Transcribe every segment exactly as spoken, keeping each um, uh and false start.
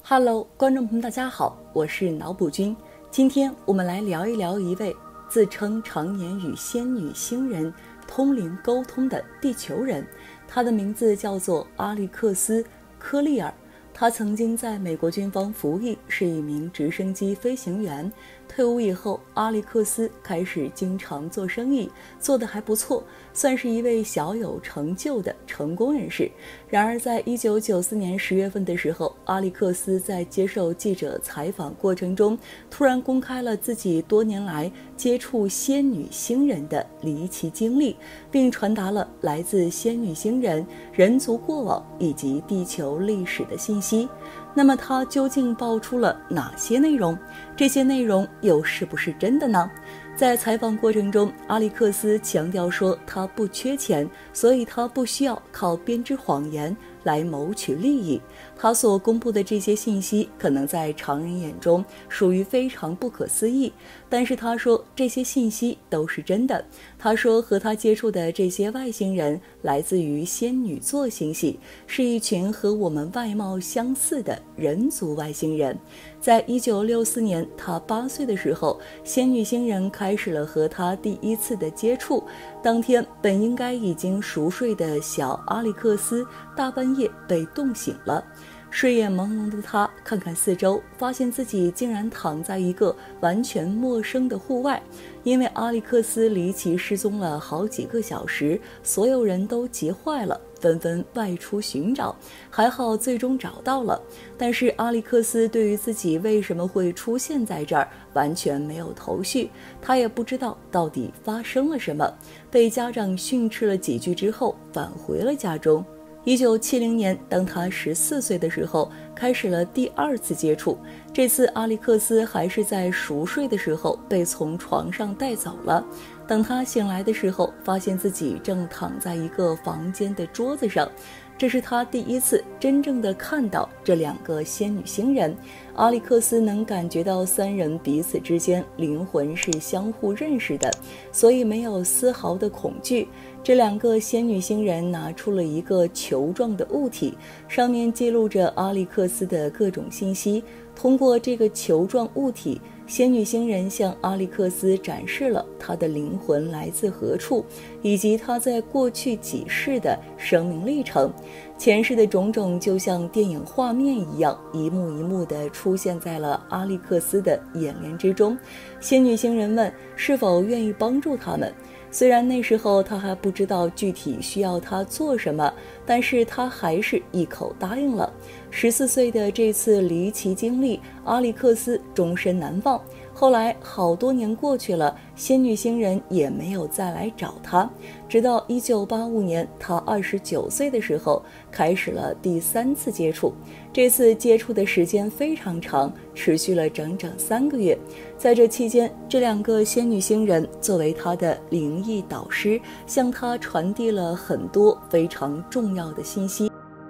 Hello， 观众朋友大家好，我是脑补君。今天我们来聊一聊一位自称常年与仙女星人通灵沟通的地球人，他的名字叫做阿历克斯·科利尔。他曾经在美国军方服役，是一名直升机飞行员。退伍以后，阿历克斯开始经常做生意，做得还不错，算是一位小有成就的成功人士。然而，在一九九四年十月份的时候，阿历克斯在接受记者采访过程中，突然公开了自己多年来接触仙女星人的离奇经历，并传达了来自仙女星人人族过往以及地球历史的信息。那么他究竟爆出了哪些内容？这些内容又是不是真的呢？在采访过程中，阿历克斯强调说他不缺钱，所以他不需要靠编织谎言来谋取利益。他所公布的这些信息可能在常人眼中属于非常不可思议，但是他说这些信息都是真的。他说和他接触的这些外星人来自于仙女座星系，是一群和我们外貌相似的人族外星人。在一九六四年，他八岁的时候，仙女星人开始了和他第一次的接触。当天本应该已经熟睡的小阿历克斯大半夜被冻醒了。睡眼朦胧的他看看四周，发现自己竟然躺在一个完全陌生的户外。因为阿历克斯离奇失踪了好几个小时，所有人都急坏了，纷纷外出寻找。还好最终找到了，但是阿历克斯对于自己为什么会出现在这儿完全没有头绪，他也不知道到底发生了什么。被家长训斥了几句之后，返回了家中。一九七零年，当他十四岁的时候，开始了第二次接触。这次阿历克斯还是在熟睡的时候被从床上带走了。等他醒来的时候，发现自己正躺在一个房间的桌子上。这是他第一次真正的看到这两个仙女星人。阿历克斯能感觉到三人彼此之间灵魂是相互认识的，所以没有丝毫的恐惧。这两个仙女星人拿出了一个球状的物体，上面记录着阿历克斯的各种信息。通过这个球状物体，仙女星人向阿历克斯展示了他的灵魂来自何处，以及他在过去几世的生命历程。前世的种种就像电影画面一样，一幕一幕地出现在了阿历克斯的眼帘之中。仙女星人问是否愿意帮助他们。虽然那时候他还不知道具体需要他做什么，但是他还是一口答应了。十四岁的这次离奇经历，阿历克斯终身难忘。后来好多年过去了，仙女星人也没有再来找他。直到一九八五年，他二十九岁的时候，开始了第三次接触。这次接触的时间非常长，持续了整整三个月。在这期间，这两个仙女星人作为他的灵异导师，向他传递了很多非常重要的信息。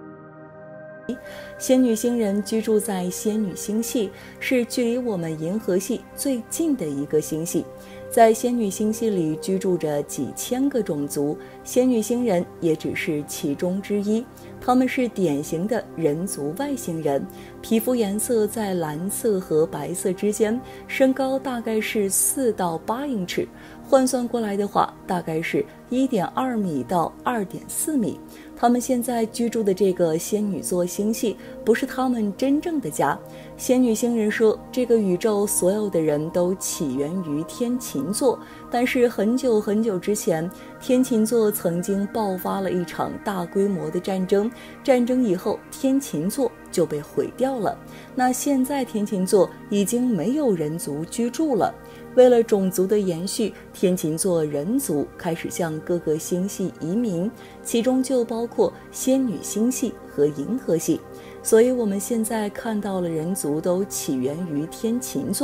仙女星人居住在仙女星系，是距离我们银河系最近的一个星系。在仙女星系里居住着几千个种族，仙女星人也只是其中之一。他们是典型的人族外星人，皮肤颜色在蓝色和白色之间，身高大概是四到八英尺，换算过来的话，大概是一点二米到二点四米。他们现在居住的这个仙女座星系不是他们真正的家。仙女星人说，这个宇宙所有的人都起源于天琴座，但是很久很久之前，天琴座曾经爆发了一场大规模的战争，战争以后天琴座就被毁掉了。那现在天琴座已经没有人族居住了。为了种族的延续，天琴座人族开始向各个星系移民，其中就包括仙女星系和银河系。所以我们现在看到了人族都起源于天琴座。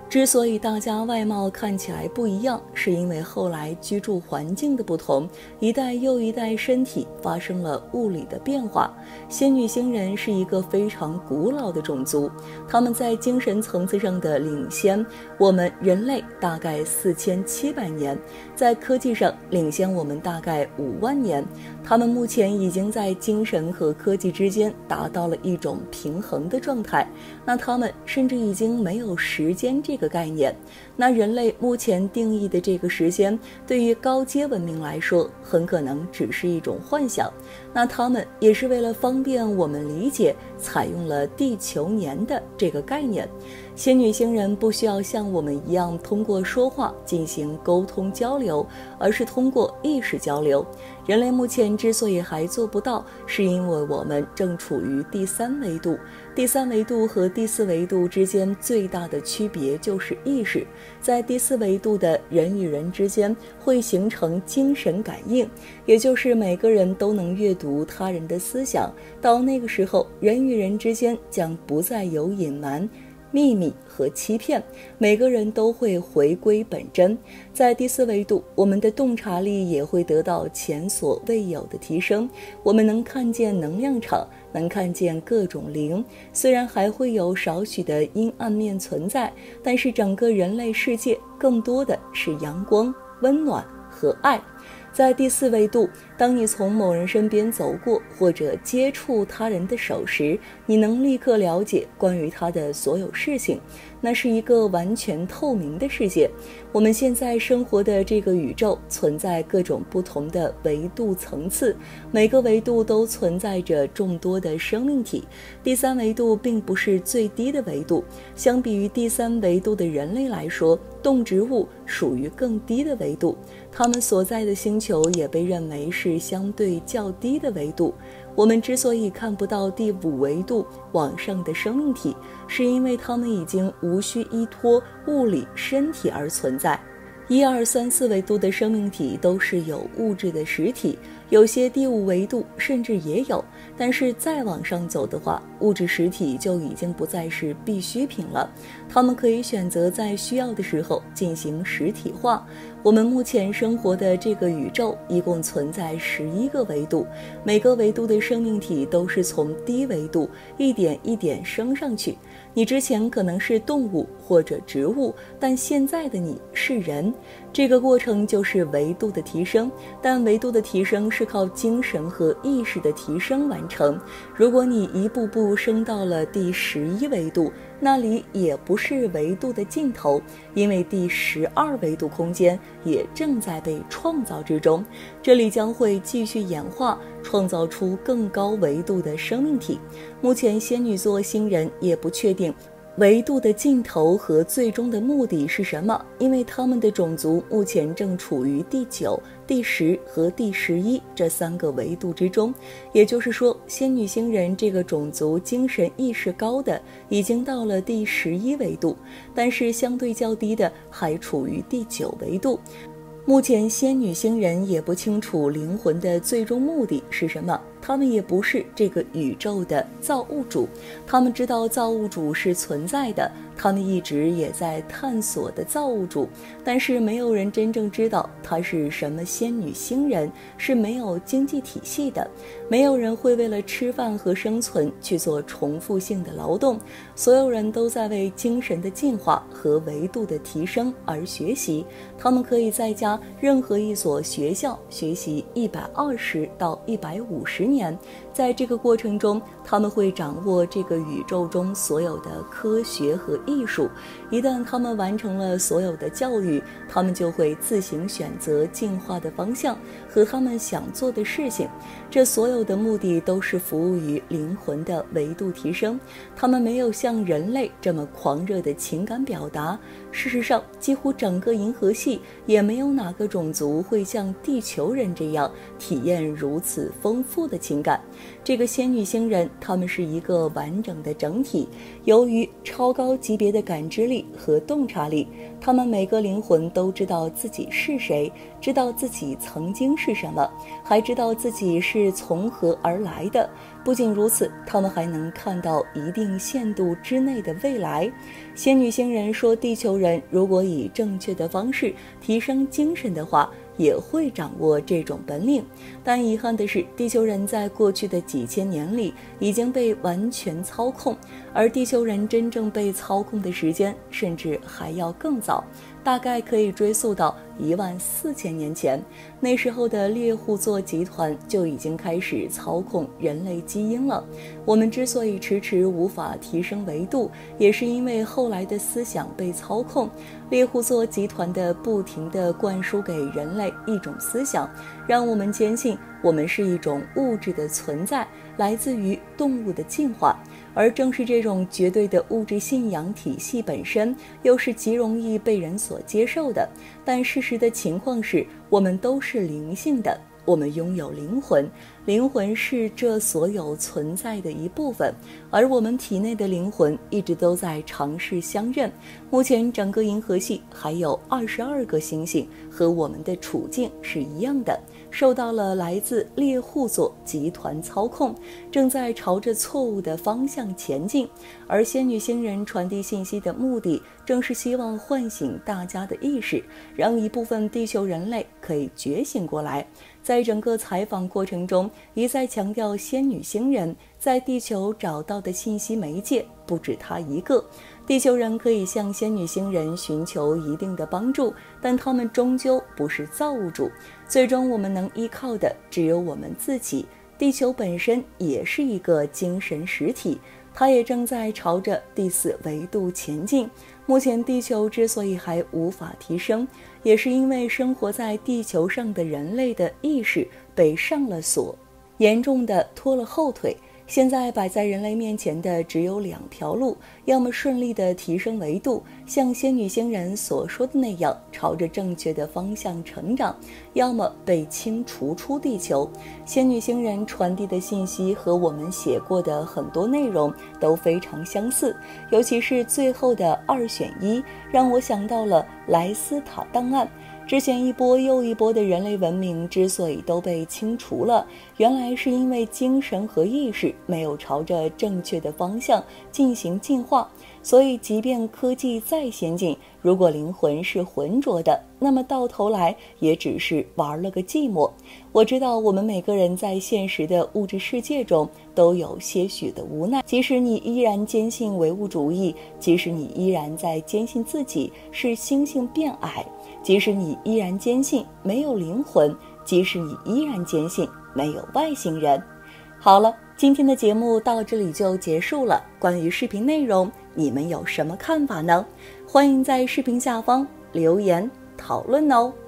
之所以大家外貌看起来不一样，是因为后来居住环境的不同，一代又一代身体发生了物理的变化。仙女星人是一个非常古老的种族，他们在精神层次上的领先我们人类大概四千七百年，在科技上领先我们大概五万年。他们目前已经在精神和科技之间达到了一种平衡的状态，那他们甚至已经没有时间这个概念。那人类目前定义的这个时间，对于高阶文明来说，很可能只是一种幻想。那他们也是为了方便我们理解，采用了地球年的这个概念。仙女星人不需要像我们一样通过说话进行沟通交流，而是通过意识交流。人类目前之所以还做不到，是因为我们正处于第三维度。第三维度和第四维度之间最大的区别就是意识。在第四维度的人与人之间会形成精神感应，也就是每个人都能阅读他人的思想。到那个时候，人与人之间将不再有隐瞒、秘密和欺骗，每个人都会回归本真。在第四维度，我们的洞察力也会得到前所未有的提升，我们能看见能量场，能看见各种灵。虽然还会有少许的阴暗面存在，但是整个人类世界更多的是阳光、温暖和爱。在第四维度，当你从某人身边走过或者接触他人的手时，你能立刻了解关于他的所有事情。那是一个完全透明的世界。我们现在生活的这个宇宙存在各种不同的维度层次，每个维度都存在着众多的生命体。第三维度并不是最低的维度，相比于第三维度的人类来说，动植物属于更低的维度，它们所在的星球也被认为是相对较低的维度。我们之所以看不到第五维度往上的生命体，是因为它们已经无需依托物理身体而存在。一二三四维度的生命体都是有物质的实体，有些第五维度甚至也有，但是再往上走的话，物质实体就已经不再是必需品了，它们可以选择在需要的时候进行实体化。我们目前生活的这个宇宙一共存在十一个维度，每个维度的生命体都是从低维度一点一点升上去。你之前可能是动物或者植物，但现在的你是人，这个过程就是维度的提升。但维度的提升是靠精神和意识的提升完成。如果你一步步升到了第十一维度，那里也不是维度的尽头，因为第十二维度空间也正在被创造之中，这里将会继续演化，创造出更高维度的生命体。目前仙女座星人也不确定维度的尽头和最终的目的是什么，因为他们的种族目前正处于第九、第十和第十一这三个维度之中。也就是说，仙女星人这个种族精神意识高的已经到了第十一维度，但是相对较低的还处于第九维度。目前仙女星人也不清楚灵魂的最终目的是什么，他们也不是这个宇宙的造物主，他们知道造物主是存在的，他们一直也在探索的造物主，但是没有人真正知道他是什么仙女星人，是没有经济体系的，没有人会为了吃饭和生存去做重复性的劳动，所有人都在为精神的进化和维度的提升而学习。他们可以在家任何一所学校学习一百二十到一百五十年，在这个过程中，他们会掌握这个宇宙中所有的科学和艺术。一旦他们完成了所有的教育，他们就会自行选择进化的方向和他们想做的事情。这所有的目的都是服务于灵魂的维度提升。他们没有像人类这么狂热的情感表达。事实上，几乎整个银河系也没有哪个种族会像地球人这样体验如此丰富的情感。 这个仙女星人，他们是一个完整的整体，由于超高级别的感知力和洞察力，他们每个灵魂都知道自己是谁，知道自己曾经是什么，还知道自己是从何而来的。不仅如此，他们还能看到一定限度之内的未来。仙女星人说，地球人如果以正确的方式提升精神的话，也会掌握这种本领。但遗憾的是，地球人在过去的几千年里已经被完全操控，而地球人真正被操控的时间甚至还要更早，大概可以追溯到一万四千年前。那时候的猎户座集团就已经开始操控人类基因了。我们之所以迟迟无法提升维度，也是因为后来的思想被操控。猎户座集团的不停地灌输给人类一种思想，让我们坚信我们是一种物质的存在，来自于动物的进化。而正是这种绝对的物质信仰体系本身，又是极容易被人所接受的。但事实的情况是，我们都是灵性的，我们拥有灵魂，灵魂是这所有存在的一部分，而我们体内的灵魂一直都在尝试相认。目前整个银河系还有二十二个星星和我们的处境是一样的，受到了来自猎户座集团操控，正在朝着错误的方向前进。而仙女星人传递信息的目的，正是希望唤醒大家的意识，让一部分地球人类可以觉醒过来。在整个采访过程中，一再强调仙女星人在地球找到的信息媒介不止她一个。地球人可以向仙女星人寻求一定的帮助，但他们终究不是造物主，最终我们能依靠的只有我们自己。地球本身也是一个精神实体，它也正在朝着第四维度前进。目前地球之所以还无法提升，也是因为生活在地球上的人类的意识被上了锁，严重的拖了后腿。现在摆在人类面前的只有两条路，要么顺利的提升维度，像仙女星人所说的那样朝着正确的方向成长，要么被清除出地球。仙女星人传递的信息和我们写过的很多内容都非常相似，尤其是最后的二选一，让我想到了莱斯塔档案。之前一波又一波的人类文明之所以都被清除了，原来是因为精神和意识没有朝着正确的方向进行进化。所以即便科技再先进，如果灵魂是浑浊的，那么到头来也只是玩了个寂寞。我知道我们每个人在现实的物质世界中都有些许的无奈，即使你依然坚信唯物主义，即使你依然在坚信自己是星星变矮，即使你依然坚信没有灵魂，即使你依然坚信没有外星人。好了，今天的节目到这里就结束了。关于视频内容，你们有什么看法呢？欢迎在视频下方留言讨论哦。